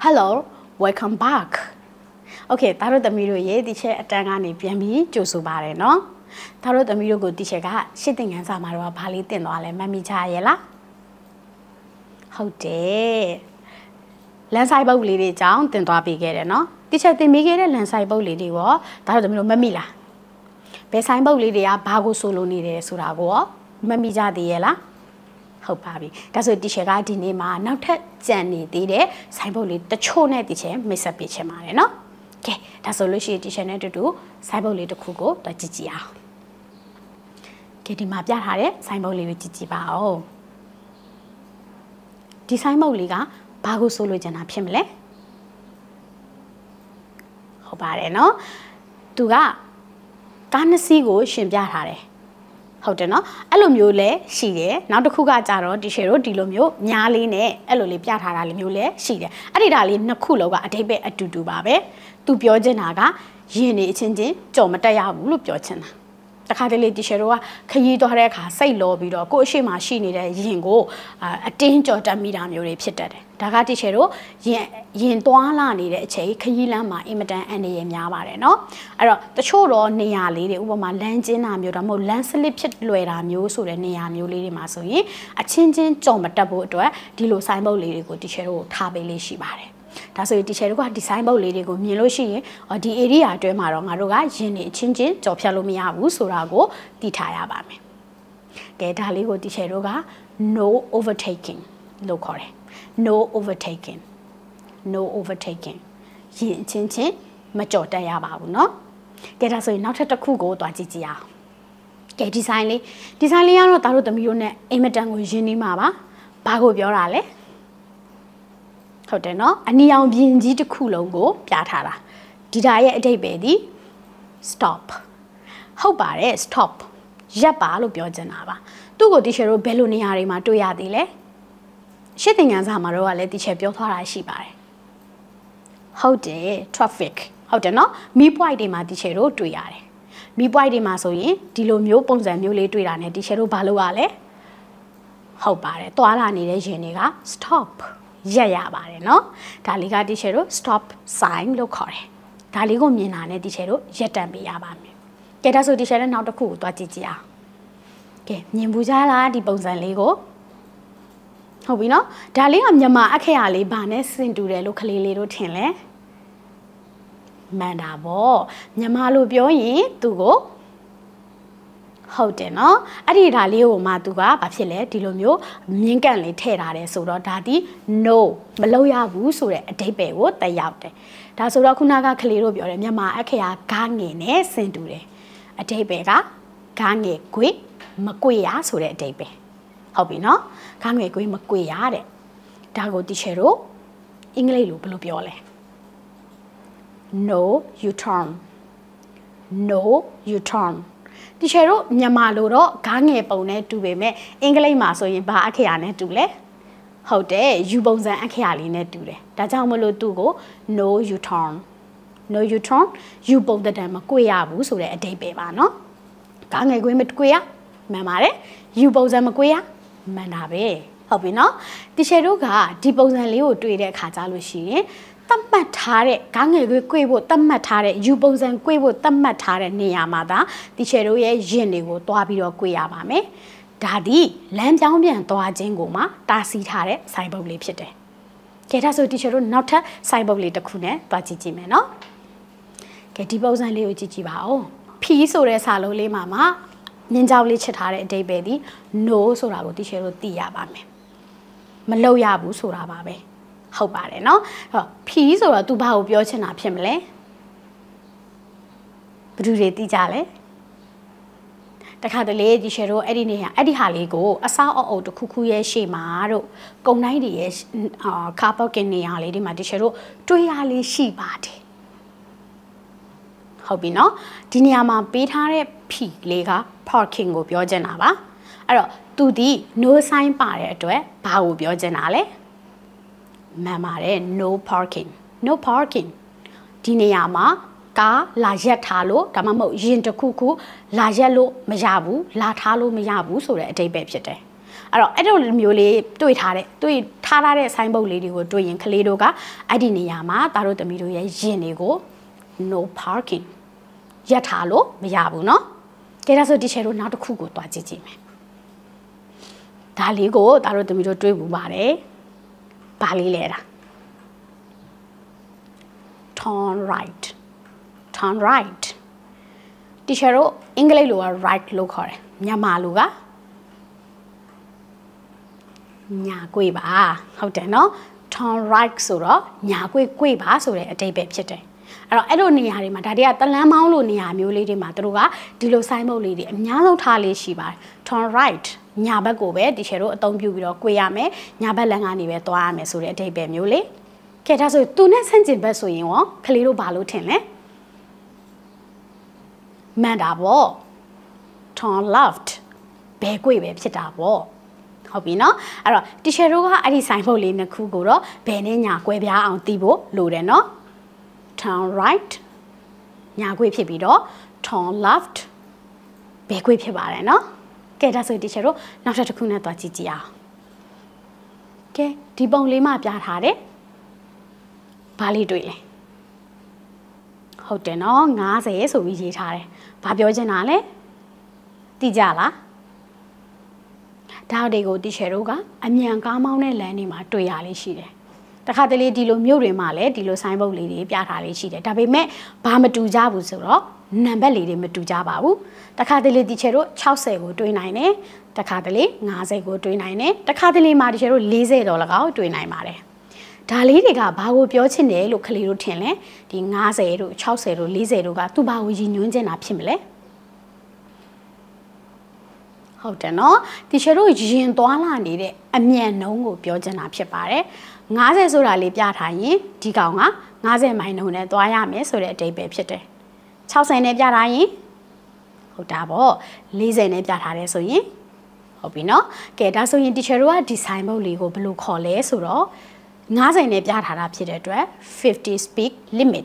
Hello, welcome back. Okay, taro tamiro ye teacher atanga ni pian bi josu bare no. Taro tamiro go teacher ka shitting sa ma ro ba li tin twa le mami cha ye la. ဟုတ်တယ်လန်ဆိုင်ပုတ်လေးတွေကြောင်းတင်သွားပေးခဲ့တယ်နော်တိချက်တင်ပေးခဲ့တဲ့လန်ဆိုင်ပုတ်လေးတွေရောဒါတော့သမီးတို့မမိလားဘယ်ဆိုင်ပုတ်လေးတွေကဘာကိုဆိုလိုနေတယ်ဆိုတာကိုရောမမိကြသေးရဲ့လားဟုတ်ပါပြီဒါဆိုတိချက်ကဒီနေ့မှာနောက်ထပ်ကြံနေသေးတဲ့ဆိုင်ပုတ်လေးတချို့နဲ့တိချက်မိတ်ဆက်ပေးချင်ပါတယ်နော်ကဲဒါဆိုလို့ရှိရင်တိချက်နဲ့တူတူဆိုင်ပုတ်လေးတစ်ခုကိုတော့ကြည့်ကြည့်အောင်ကဲဒီမှာပြထားတဲ့ဆိုင်ပုတ်လေးကိုကြည့်ကြည့်ပါဦးဒီဆိုင်ပုတ်လေးကဘာကိုဆိုလိုချင်တာဖြစ်မလဲဟုတ်ပါတယ်နော်သူကကားနှစ်စီးကိုရှင်ပြထားတယ်ဟုတ်တယ်နော်အဲ့လိုမျိုးလဲရှိတယ်နောက်တစ်ခုကကြတော့ဒီရှယ်တို့ဒီလိုမျိုးညားလေးနဲ့အဲ့လိုလေးပြထားတာလေးမျိုးလဲရှိတယ်အဲ့ဒီဒါလေးနှစ်ခုလောက်ကအတိတ်ပဲအတူတူပါပဲသူပြောချင်တာကယင်နေအချင်းချင်းကြော်မတက်ရဘူးလို့ပြောချင်တာတခါတလေတီရှယ်တို့ကခရီးသွားတဲ့အခါစိတ်လောပြီးတော့ကိုယ့်အရှိမရှိနေတဲ့ရင်ကိုအတင်းကြော်တက်မိတာမျိုးတွေဖြစ်တတ်တယ်ဒါကတီရှယ်တို့ရင်သွားလာနေတဲ့အချိန်ခရီးလမ်းမှာအင်မတန်အန္တရာယ်များပါတယ်เนาะအဲ့တော့တချို့တော့နေရာလေးတွေဥပမာလမ်းကျင်းတာမျိုးတော့မဟုတ်လမ်းစလစ်ဖြစ်လွယ်တာမျိုးဆိုတဲ့နေရာမျိုးလေးတွေမှာဆိုရင်အချင်းချင်းကြော်မတက်ဖို့အတွက်ဒီလိုဆိုင်ဘုတ်လေးတွေကိုတီရှယ်တို့ထားပေးလေးရှိပါတယ်ဒါဆိုရင်တီချယ်တို့ကဒီဇိုင်းဘုတ်လေးတွေကိုမြင်လို့ရှိရင်ဒီ area အတွင်းမှာတော့ငါတို့ကယင်နေအချင်းချင်းကြော်ဖြတ်လို့မရဘူးဆိုတာကိုသိထားရပါမယ်။ကဲဒါလေးကိုတီချယ်တို့က no overtaking လို့ခေါ်တယ် no overtaking no overtaking ယင်အချင်းချင်းမကြော်တက်ရပါဘူးเนาะ။ကဲဒါဆိုရင်နောက်ထပ်တစ်ခုကိုတွားကြည့်ကြည့်အောင်။ကဲဒီဇိုင်းလေးကတော့ဒါတို့သမီးတို့ ਨੇ အင်မတန်ကိုယင်နေမှာပါ။ဘာကိုပြောတာလဲ။ဟုတ်တယ်နော်အနီအောင်ပြင်ကြီးတစ်ခုလုံးကိုပြထားတာဒီဓာတ်ရဲ့အဓိပ္ပာယ်ဒီ stop ဟုတ်ပါတယ် stop ရပ်ပါလို့ပြောချင်တာပါသူ့ကိုတီချယ်တို့ဘယ်လိုနေရာတွေမှာတွေ့ရသေးလဲရှစ်သင်ခန်းစာမှာတော့လည်းတီချယ်ပြောထားတာရှိပါတယ်ဟုတ်တယ် traffic ဟုတ်တယ်နော်မီးပွိုက်တွေမှာတီချယ်တို့တွေ့ရတယ်မီးပွိုက်တွေမှာဆိုရင်ဒီလိုမျိုးပုံစံမျိုးလေးတွေ့တာ ਨੇ တီချယ်တို့ဘာလုပ်ရလဲဟုတ်ပါတယ်တွာလာနေတဲ့ယာဉ်တွေက stopရပ်ရပါတယ်เนาะဒါလေးကတီချယ်တို့ stop sign လို့ခေါ်တယ်ဒါလေးကိုမြင်တာနဲ့တီချယ်တို့ရပ်တန့်ပေးရပါမယ်ကဲဒါဆိုတီချယ်နဲ့နောက်တစ်ခုကိုတွားကြည့်ကြည့်အောင်ကဲမြင်ဘူးကြလားဒီပုံစံလေးကိုဟုတ်ပြီเนาะဒါလေးကမြန်မာအခရာလေးဗာနဲ့စင်တူတယ်လို့ကလေးလေးတို့ထင်လဲမှန်တာပေါ့မြန်မာလို့ပြောရင်သူကိုဟုတ်တယ်နော်အဲ့ဒီဓာလေးကိုမှသူကဘာဖြစ်လဲဒီလိုမျိုးမြင်းကန့်လေးထည့်ထားတယ်ဆိုတော့ဒါဒီ no မလုပ်ရဘူးဆိုတဲ့အဓိပ္ပာယ်ကိုတက်ရောက်တယ်ဒါဆိုတော့ခုနကကလေးတို့ပြောတယ်မြန်မာအခရာဂါငယ်နဲ့ဆင်တူတယ်အဓိပ္ပာယ်ကဂါငယ်ကွေမကွေရဆိုတဲ့အဓိပ္ပာယ်ဟုတ်ပြီနော်ဂါငယ်ကွေမကွေရတဲ့ဒါကိုတီချယ်တို့အင်္ဂလိပ်လိုဘယ်လိုပြောလဲ no you turn no you turnတီချယ်တို့မြန်မာလိုတော့ဂါငယ်ပုံနဲ့တူပေမဲ့အင်္ဂလိပ်မှာဆိုရင်ဘာအခရာနဲ့တူလဲဟုတ်တယ်ယူပုံစံအခရာလေးနဲ့တူတယ်ဒါကြောင့်မလို့သူ့ကို no you turn no you turn ယူပုံတံမကွေရဘူးဆိုတဲ့အဓိပ္ပာယ်ပါနော်ဂါငယ်ကွေးမကွေရမှန်ပါတယ်ယူပုံစံမကွေရမှန်တာပဲဟုတ်ပြီနော်တီချယ်တို့ကဒီပုံစံလေးကိုတွေ့တဲ့အခါကြလို့ရှိရင်တတ်မှတ်ထားတဲ့ဂါငယ်ကွေးဖို့တတ်မှတ်ထားတဲ့ယူပုံစံကွေးဖို့တတ်မှတ်ထားတဲ့နေရာမှာဒါတီချယ်တို့ရဲ့ယင်တွေကိုတွားပြီးတော့ကွေးရပါမယ်ဒါဒီလမ်းကြောင်းပြန်သွားခြင်းကိုမှတားဆီးထားတဲ့ဆိုင်ပုတ်လေးဖြစ်တယ်ကဲဒါဆိုတီချယ်တို့နောက်ထပ်ဆိုင်ပုတ်လေးတစ်ခုနဲ့တွားကြည့်ကြည့်မယ်နော်ကဲဒီပုံစံလေးကိုကြည့်ကြည့်ပါဦးဖီးဆိုတဲ့စာလုံးလေးမှာမြင်းကြောင်လေးချစ်ထားတဲ့အဓိပ္ပာယ်ဒီ no ဆိုတာကိုတီချယ်တို့သိရပါမယ်မလုပ်ရဘူးဆိုတာပါပဲဟုတ်ပါတယ်เนาะဖီးဆိုတော့ तू ဘာကိုပြောချင်တာဖြစ်မလဲဘယ်သူတွေသိကြလဲတခါတလေဒီရှယ်တို့အဲ့ဒီနေဟာလေးကိုအစားအုပ်တစ်ခုခုရဲ့ရှေ့မှာတို့ကုံတိုင်းတွေရဲ့ကားပေါက်ကင်နေရာလေးဒီမှာဒီရှယ်တို့တွေးရလေးရှိပါတယ်ဟုတ်ပြီเนาะဒီနေရာမှာပေးထားတဲ့ဖီလေးက parking ကိုပြောချင်တာပါအဲ့တော့ तू ဒီ no sign ပါတဲ့အတွက်ဘာကိုပြောချင်တာလဲမှန်ပါတယ် no parking no parking ဒီနေရာမှာကားလာရက်ထားလို့ဒါမှမဟုတ်ရင်တစ်ခုခုလာရက်လို့မရဘူးလာထားလို့မရဘူးဆိုတဲ့အဓိပ္ပာယ်ဖြစ်တယ်အဲ့တော့အဲ့လိုမျိုးလေးတွေ့ထားတဲ့ sign board လေးတွေကိုတွေ့ရင်ကလေးတို့ကအဲ့ဒီနေရာမှာသားတို့သမီးတို့ရဲ့ရင်တွေကို no parking ရပ်ထားလို့မရဘူးเนาะကဲဒါဆို teacher တို့နောက်တစ်ခုကိုတွားကြည့်ကြည့်မယ်ဒါလေးကိုသားတို့သမီးတို့တွေ့ဘူးပါတယ်ဘာလေးလဲတာ turn right teacher တို့အင်္ဂလိပ်လိုက right လို့ခေါ်တယ်မြန်မာလိုကညာကွေ့ပါဟုတ်တယ်နော် turn right ဆိုတော့ညာကွေ့ပါဆိုတဲ့အဓိပ္ပာယ်ဖြစ်တယ်အဲ့လိုနေရာတွေမှာဒါတွေကတလန်းမောင်းလို့နေရာမျိုးလေးတွေမှာတို့ကဒီလို sign board လေးတွေအများဆုံးထားလေးရှိပါတယ် turn right ညာဘက်ကိုပဲ teacher တို့အသုံးပြုပြီးတော့ကွေ့ရမယ်ညာဘက်လမ်းကနေပဲသွားရမယ်ဆိုတဲ့အဓိပ္ပာယ်မျိုးလေးကဲဒါဆိုသူနဲ့ဆန့်ကျင်ဘက်ဆိုရင်ရောကလေးတို့ဘာလို့ထင်လဲမှန်တာပေါ့ turn left ဘယ်ကွေ့ပဲဖြစ်တာပေါ့ဟုတ်ပြီနော်အဲ့တော့ teacher တို့ကအဲ့ဒီ sign board လေးနှစ်ခုကိုတော့ဘယ်နဲ့ညာကွဲပြားအောင်သိဖို့လိုတယ်နော် turn right ညာကွေ့ဖြစ်ပြီးတော့ turn left ဘယ်ကွေ့ဖြစ်ပါတယ်နော်ကဲဒါဆို teacher တို့နောက်ထပ်တစ်ခုနဲ့သွားကြည့်ကြည့်အောင်ကဲဒီပုံလေးမှာပြထားတယ်ဘာလေးတွေ့လဲဟုတ်တယ်နော်90ဆိုပြီးရေးထားတယ်ဘာပြောချင်တာလဲသိကြလားဒါတွေကို teacher တို့ကအမြန်ကားမောင်းတဲ့လမ်းတွေမှာတွေ့ရလေးရှိတယ်တခါတလေဒီလိုမြို့တွေမှာလည်းဒီလို sign board လေးတွေပြထားလေးရှိတယ်ဒါပေမဲ့ဘာမတူကြဘူးဆိုတော့နံပါတ်လေးတွေမတူကြပါဘူးတခါတလေ teacher တို့60ကိုတွေးနိုင်တယ်တခါတလေ50ကိုတွေးနိုင်တယ်တခါတလေမှာ teacher တို့40တော့၎င်းတွေးနိုင်ပါတယ်ဒါလေးတွေကဘာကိုပြောချင်တယ်လို့ကလေးတို့ထင်လဲဒီ50တို့60တို့40တို့ကသူ့ဘာကိုရည်ညွှန်းချင်တာဖြစ်မလဲဟုတ်တယ်နော် teacher တို့ရင်သွားလာနေတဲ့အမြန်နှုန်းကိုပြောချင်တာဖြစ်ပါတယ်50ဆိုတာလေးပြထားရင်ဒီကောင်က50မိုင်နှုန်းနဲ့သွားရမယ်ဆိုတဲ့အဓိပ္ပာယ်ဖြစ်တယ်60နဲ့ပြထားရင်ဟုတ်တာပေါ့40နဲ့ပြထားတယ်ဆိုရင်ဟုတ်ပြီနော်ကဲဒါဆိုရင် teacher တို့ကဒီ sign board လေးကိုဘယ်လိုခေါ်လဲဆိုတော့50နဲ့ပြထားတာဖြစ်တဲ့အတွက်50 speed limit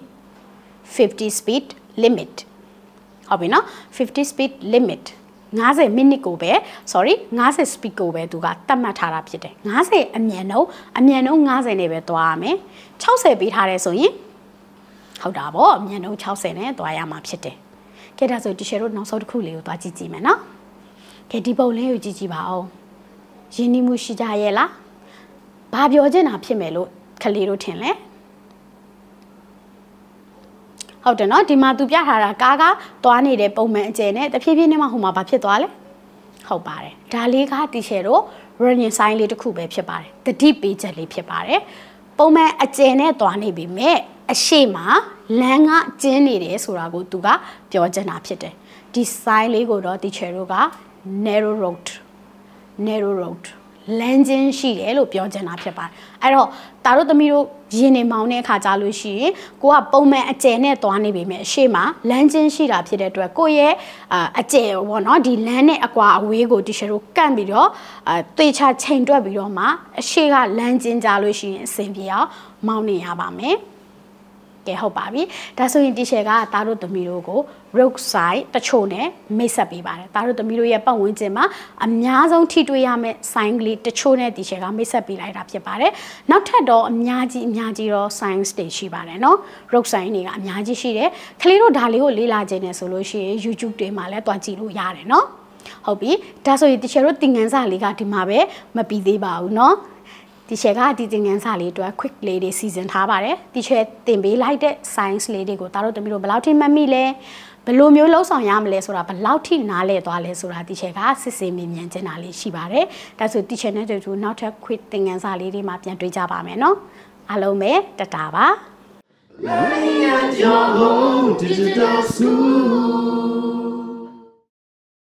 ဟုတ်ပြီနော်50 speed limit 50 minute ကိုပဲ 50 speed ကိုပဲသူကသတ်မှတ်ထားတာဖြစ်တယ်50အမြန်နှုန်း50နဲ့ပဲသွားရမယ်60ပေးထားတယ်ဆိုရင်ဟုတ်တာပေါ့အမြန်နှုန်း60နဲ့သွားရမှာဖြစ်တယ်ကဲဒါဆို teacher တို့နောက်ဆုံးတစ်ခုလေးကိုသွားကြည့်ကြည့်မယ်နော်ကဲဒီပုံလေးကိုကြည့်ကြည့်ပါဦးရင်းနှီးမှုရှိကြရဲ့လားဘာပြောချင်တာဖြစ်မယ်လို့ကလေးတို့ထင်လဲဟုတ်တယ်နော်ဒီမှာသူပြထားတာကားကသွားနေတဲ့ပုံမှန်အကျယ်နဲ့တဖြည်းဖြည်းနဲ့မှဟိုမှာဘာဖြစ်သွားလဲဟုတ်ပါတယ်ဒါလေးက teacher တို့ running sign လေးတစ်ခုပဲဖြစ်ပါတယ်တတိပေးချက်လေးဖြစ်ပါတယ်ပုံမှန်အကျယ်နဲ့သွားနေပြီမဲ့အရှိမလမ်းကကျင်းနေတယ်ဆိုတာကိုသူကပြောချင်တာဖြစ်တယ်ဒီ sign လေးကိုတော့ teacher တို့က narrow road လမ်းချင်းရှိတယ်လို့ပြောချင်တာဖြစ်ပါတယ်အဲ့တော့တာတို့သမီးတို့ရင်းနေမောင်းတဲ့အခါကြားလို့ရှိရင်ကိုကပုံမှန်အကျယ်နဲ့သွားနေပြီမဲ့အရှိမလမ်းချင်းရှိတာဖြစ်တဲ့အတွက်ကိုရဲ့အကျယ်ပေါ့နော်ဒီလမ်းနဲ့အကွာအဝေးကို teacher တို့ကန့်ပြီးတော့သေချာချိန်တွက်ပြီးတော့မှအရှိကလမ်းချင်းကြားလို့ရှိရင်အဆင်ပြေအောင်မောင်းနေရပါမယ်ကဲဟုတ်ပါပြီဒါဆိုရင် teacher ကသားတို့သမီးတို့ကို road sign တချို့နဲ့မိတ်ဆက်ပေးပါတယ်သားတို့သမီးတို့ရဲ့ပတ်ဝန်းကျင်မှာအများဆုံးထိတွေ့ရမယ့် sign ကလေးတချို့နဲ့ teacher ကမိတ်ဆက်ပေးလိုက်တာဖြစ်ပါတယ်နောက်ထပ်တော့အများကြီးတော့ signs တွေရှိပါတယ်เนาะ road sign တွေကအများကြီးရှိတယ်ကလေးတို့ဒါလေးကိုလေ့လာခြင်းနဲ့ဆိုလို့ရှိရင် YouTube တွေမှာလည်းတွားကြည့်လို့ရတယ်เนาะဟုတ်ပြီဒါဆိုရင် teacher တို့သင်ခန်းစာလေးကဒီမှာပဲမပြီးသေးပါဘူးเนาะteacher ကဒီသင်ခန်းစာလေးအတွက် quick လေးတွေစီစဉ်ထားပါတယ် teacher သင်ပေးလိုက်တဲ့ science လေးတွေကိုသားတို့သမီးတို့ဘယ်လောက်ထိမှတ်မိလဲဘယ်လိုမျိုးလှုပ်ဆောင်ရမလဲဆိုတာဘယ်လောက်ထိနားလည်သွားလဲဆိုတာ teacher ကစစ်စစ်မြင်မြန်ချင်တာလေးရှိပါတယ်ဒါဆို teacher နဲ့တူနောက်ထပ် quick သင်ခန်းစာလေးတွေမှာပြန်တွေ့ကြပါမယ်เนาะအားလုံးပဲတတာပါ Learning at your home digital school